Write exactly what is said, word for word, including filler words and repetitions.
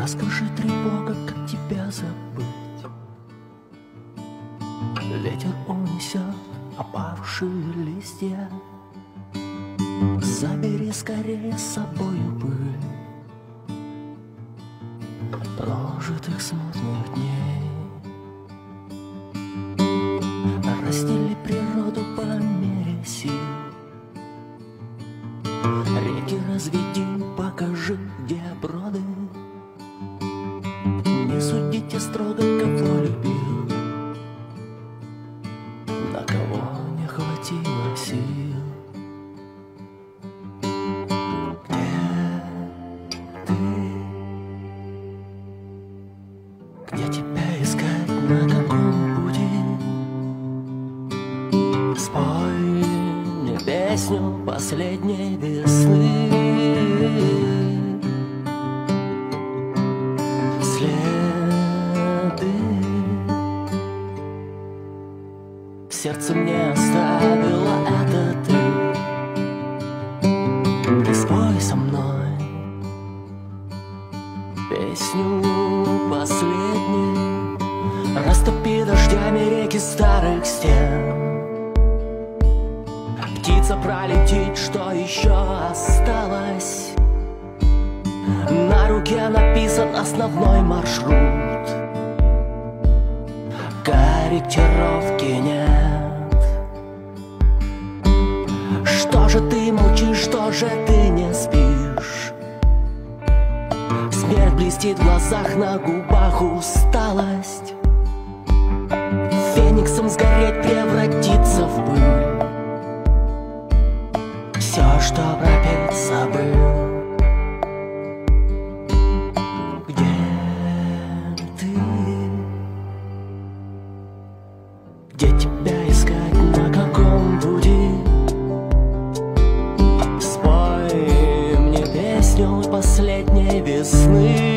Расскажи, тревога, как тебя забыть. Ветер унесет опавшие листья. Забери скорее с собою пыль прожитых смутных дней. Растили природу по мере сил. Реки разведи, покажи, где броды. Не судите строго, кого любил, на кого не хватило сил. Где ты? Где тебя искать, на каком пути? Спой мне песню последней весны. Следы в сердце мне оставила это ты. Ты спой со мной песню последней. Растопи дождями реки старых стен. Птица пролетит, что еще осталось. На руке написан основной маршрут. Корректировки нет. Что же ты молчишь, что же ты не спишь? Смерть блестит в глазах, на губах усталость. Фениксом сгореть, превратиться в пыль. Все, что пропеть, забыл. Где тебя искать, на каком пути? Спой мне песню последней весны.